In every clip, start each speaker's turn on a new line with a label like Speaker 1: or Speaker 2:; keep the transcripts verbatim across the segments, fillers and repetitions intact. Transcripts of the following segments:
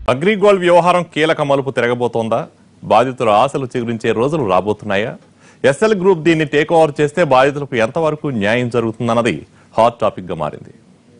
Speaker 1: అగ్రిగోల్డ్ వ్యవహారం కీలక మలుపు తిరగబోతోందా? బాధితుల ఆశలు చిగురించే రోజులు రాబోతున్నాయా? ఎస్ఎల్ గ్రూప్ దీన్ని టేక్ ఓవర్ చేస్తే బాధితులకు ఎంతవరకు న్యాయం జరుగుతుందన్నది హాట్ టాపిక్ గా మారింది.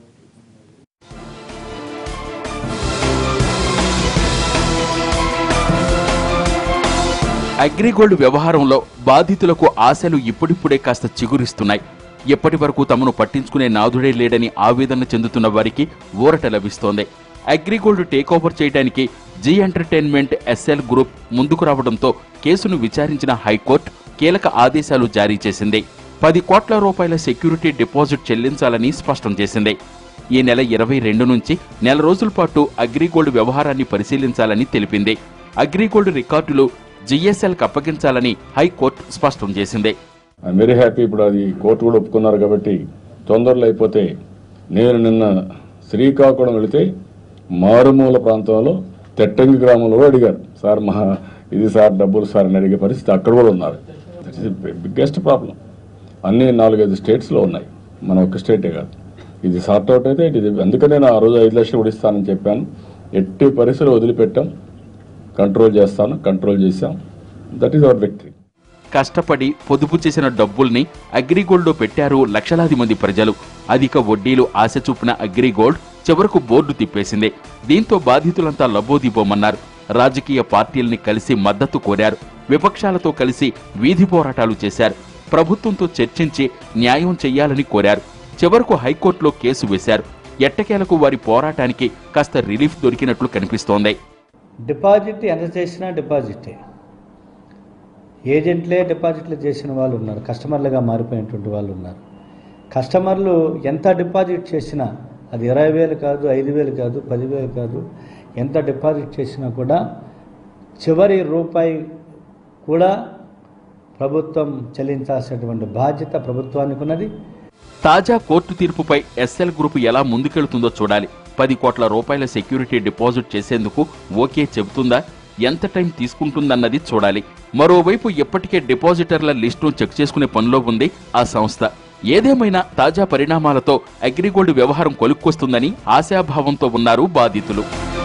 Speaker 2: అగ్రిగోల్డ్ వ్యవహారంలో బాధితులకు ఆశలు ఇప్పుడిప్పుడే కాస్త చిగురిస్తున్నాయి. ఎప్పటి వరకు తమను పట్టించుకునే నాదుడే లేడని ఆవేదన చెందుతున్న వారికి ఊరట లభిస్తోంది. అగ్రిగోల్డ్ టేక్ ఓవర్ చేయడానికి జీ ఎంటర్టైన్మెంట్ ఎస్ఎల్ గ్రూప్ ముందుకు రావడంతో కేసును విచారించిన హైకోర్టు కీలక ఆదేశాలు జారీ చేసింది. పది కోట్ల రూపాయల సెక్యూరిటీ డిపాజిట్ చెల్లించాలని స్పష్టం చేసింది. ఈ నెల ఇరవై రెండు నుంచి నెల రోజుల పాటు అగ్రిగోల్డ్ వ్యవహారాన్ని పరిశీలించాలని తెలిపింది. అగ్రిగోల్డ్ రికార్డులు జిఎస్ఎల్ కి అప్పగించాలని హైకోర్టు స్పష్టం చేసింది.
Speaker 3: I'm very happy. ఇప్పుడు అది కోర్టు కూడా ఒప్పుకున్నారు కాబట్టి తొందరలో అయిపోతే. నేను నిన్న శ్రీకాకుళం వెళితే మారుమూల ప్రాంతంలో తెట్టంగి గ్రామంలో అడిగారు, సార్ మహా ఇది సార్ డబ్బులు సార్ అని అడిగే పరిస్థితి అక్కడ కూడా ఉన్నారు. That is biggest problem. అన్ని నాలుగైదు స్టేట్స్లో ఉన్నాయి, మన ఒక్క స్టేటే కాదు. ఇది సార్ట్ అవుట్ అయితే ఇది. అందుకనే నేను ఆ రోజు ఐదు లక్షలు కూడా ఇస్తానని చెప్పాను. ఎట్టి పరిస్థితులు వదిలిపెట్టాం, కంట్రోల్ చేస్తాను, కంట్రోల్ చేశాం. That is our victory.
Speaker 2: కష్టపడి పొదుపు చేసిన డబ్బుల్ని అగ్రిగోల్డ్లో పెట్టారు లక్షలాది మంది ప్రజలు. అధిక వడ్డీలు ఆశ చూపిన అగ్రిగోల్డ్ చివరకు బోర్డు తిప్పేసింది. దీంతో బాధితులంతా లబోదిబోమన్నారు. రాజకీయ పార్టీల్ని కలిసి మద్దతు కోరారు. విపక్షాలతో కలిసి వీధి పోరాటాలు చేశారు. ప్రభుత్వంతో చర్చించి న్యాయం చెయ్యాలని కోరారు. చివరకు హైకోర్టులో కేసు వేశారు. ఎట్టకేలకు వారి పోరాటానికి కాస్త రిలీఫ్ దొరికినట్లు కనిపిస్తోంది.
Speaker 4: డిపాజిట్ ఎంత చేసినా డిపాజిటే. ఏజెంట్లే డిపాజిట్లు చేసిన వాళ్ళు ఉన్నారు, కస్టమర్లుగా మారిపోయినటువంటి వాళ్ళు ఉన్నారు. కస్టమర్లు ఎంత డిపాజిట్ చేసినా, అది ఇరవై వేలు కాదు, ఐదు వేలు కాదు, పదివేలు కాదు, ఎంత డిపాజిట్ చేసినా కూడా చివరి రూపాయి కూడా ప్రభుత్వం చెల్లించాల్సినటువంటి బాధ్యత ప్రభుత్వానికి ఉన్నది.
Speaker 2: తాజా కోర్టు తీర్పుపై ఎస్ఎల్ గ్రూప్ ఎలా ముందుకెళ్తుందో చూడాలి. పది కోట్ల రూపాయల సెక్యూరిటీ డిపాజిట్ చేసేందుకు ఓకే చెబుతుందా? ఎంత టైం తీసుకుంటుందన్నది చూడాలి. మరోవైపు ఇప్పటికే డిపాజిటర్ల లిస్టును చెక్ చేసుకునే పనిలో ఉంది ఆ సంస్థ. ఏదేమైనా తాజా పరిణామాలతో అగ్రిగోల్డ్ వ్యవహారం కొలుక్కొస్తుందని ఆశాభావంతో ఉన్నారు బాధితులు.